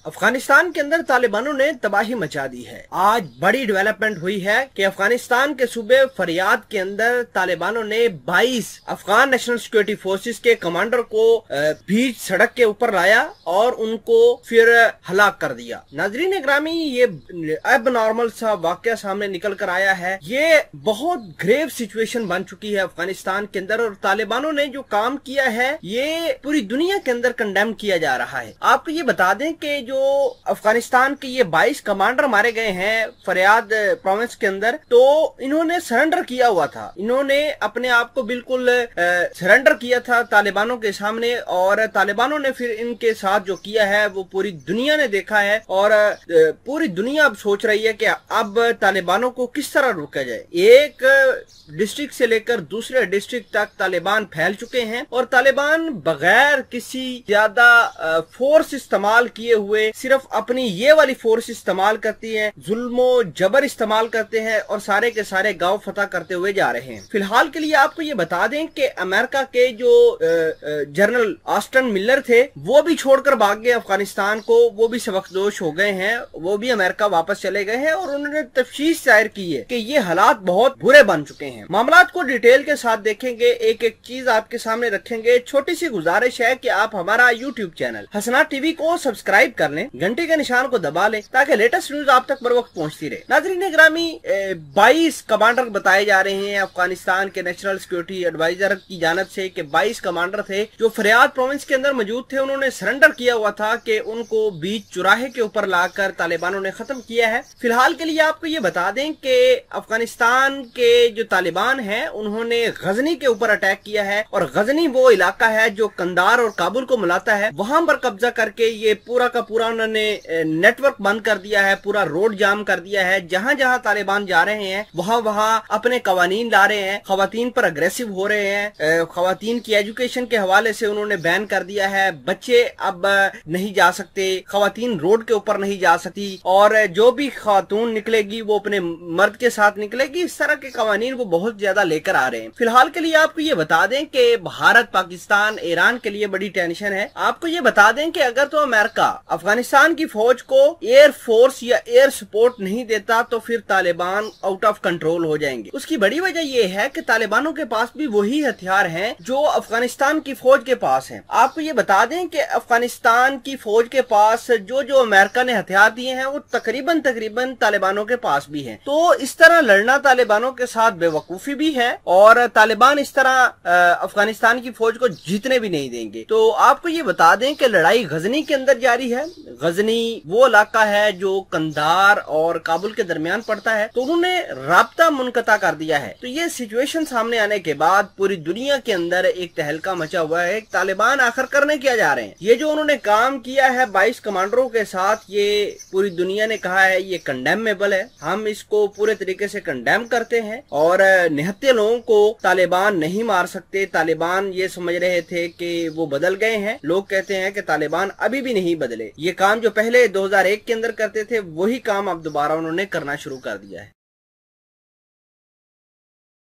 अफगानिस्तान के अंदर तालिबानों ने तबाही मचा दी है। आज बड़ी डेवलपमेंट हुई है कि अफगानिस्तान के सूबे फरियाद के अंदर तालिबानों ने 22 अफगान नेशनल सिक्योरिटी फोर्सेस के कमांडर को बीच सड़क के ऊपर लाया और उनको फिर हलाक कर दिया। नाजरीन ग्रामी, ये अब नॉर्मल सा वाकया सामने निकल कर आया है। ये बहुत ग्रेव सिचुएशन बन चुकी है अफगानिस्तान के अंदर और तालिबानों ने जो काम किया है ये पूरी दुनिया के अंदर कंडेम किया जा रहा है। आपको ये बता दें कि जो अफगानिस्तान के ये 22 कमांडर मारे गए हैं फरियाद प्रोविंस के अंदर, तो इन्होंने सरेंडर किया हुआ था। इन्होंने अपने आप को बिल्कुल सरेंडर किया था तालिबानों के सामने और तालिबानों ने फिर इनके साथ जो किया है वो पूरी दुनिया ने देखा है और पूरी दुनिया अब सोच रही है कि अब तालिबानों को किस तरह रोका जाए। एक डिस्ट्रिक्ट से लेकर दूसरे डिस्ट्रिक्ट तक तालिबान फैल चुके हैं और तालिबान बगैर किसी ज्यादा फोर्स इस्तेमाल किए हुए सिर्फ अपनी ये वाली फोर्स इस्तेमाल करती है, जुल्मो जबर इस्तेमाल करते हैं और सारे के सारे गांव फतह करते हुए जा रहे हैं। फिलहाल के लिए आपको ये बता दें कि अमेरिका के जो जनरल ऑस्टन मिलर थे वो भी छोड़कर भाग गए अफगानिस्तान को, वो भी सबकदोश हो गए हैं, वो भी अमेरिका वापस चले गए हैं और उन्होंने तफसीश जाहिर की है कि ये हालात बहुत बुरे बन चुके हैं। मामलात को डिटेल के साथ देखेंगे, एक एक चीज आपके सामने रखेंगे। छोटी सी गुजारिश है कि आप हमारा यूट्यूब चैनल हसनात टीवी को सब्सक्राइब कर लें, घंटे के निशान को दबा लें ताकि लेटेस्ट न्यूज आप तक बर वक्त पहुंचती रहे। नाज़रीन ग्रामी, 22 कमांडर बताए जा रहे हैं अफगानिस्तान के नेशनल सिक्योरिटी एडवाइजर की जानिब से कि 22 कमांडर थे जो फरियाद प्रोविंस के अंदर मौजूद थे। उन्होंने सरेंडर किया हुआ था कि उनको बीच चौराहे के ऊपर लाकर तालिबानों ने खत्म किया है। फिलहाल के लिए आपको ये बता दें कि अफगानिस्तान के जो तालिबान है उन्होंने गजनी के ऊपर अटैक किया है और गजनी वो इलाका है जो कंदार और काबुल को मिलाता है, वहां पर कब्जा करके ये पूरा का पूरा उन्होंने नेटवर्क बंद कर दिया है, पूरा रोड जाम कर दिया है। जहां जहां तालिबान जा रहे हैं वहां वहां अपने कवानीन ला रहे हैं, खवातीन पर अग्रेसिव हो रहे हैं। खवातीन की एजुकेशन के हवाले से उन्होंने बैन कर दिया है, बच्चे अब नहीं जा सकते, खवातीन रोड के ऊपर नहीं जा सकती और जो भी खातून निकलेगी वो अपने मर्द के साथ निकलेगी। इस तरह के कवानीन वो बहुत ज्यादा लेकर आ रहे हैं। फिलहाल के लिए आपको ये बता दें कि भारत, पाकिस्तान, ईरान के लिए बड़ी टेंशन है। आपको ये बता दें कि अगर तो अमेरिका अफगानिस्तान की फौज को एयर फोर्स या एयर सपोर्ट नहीं देता तो फिर तालिबान आउट ऑफ कंट्रोल हो जाएंगे। उसकी बड़ी वजह यह है कि तालिबानों के पास भी वही हथियार हैं जो अफगानिस्तान की फौज के पास हैं। आपको ये बता दें कि अफगानिस्तान की फौज के पास जो जो अमेरिका ने हथियार दिए हैं वो तकरीबन तालिबानों के पास भी हैं। तो इस तरह लड़ना तालिबानों के साथ बेवकूफी भी है और तालिबान इस तरह अफगानिस्तान की फौज को जीतने भी नहीं देंगे। तो आपको ये बता दें कि लड़ाई गजनी के अंदर जारी है। गजनी वो इलाका है जो कंधार और काबुल के दरमियान पड़ता है, तो उन्होंने राब्ता मुनक़ता कर दिया है। तो ये सिचुएशन सामने आने के बाद पूरी दुनिया के अंदर एक तहलका मचा हुआ है। तालिबान आखिर करने क्या जा रहे हैं? ये जो उन्होंने काम किया है 22 कमांडरों के साथ, ये पूरी दुनिया ने कहा है ये कंडेमेबल है। हम इसको पूरे तरीके से कंडेम करते हैं और निहत्ते लोगों को तालिबान नहीं मार सकते। तालिबान ये समझ रहे थे कि वो बदल गए हैं, लोग कहते हैं कि तालिबान अभी भी नहीं बदले। ये काम जो पहले 2001 के अंदर करते थे वही काम अब दोबारा उन्होंने करना शुरू कर दिया है।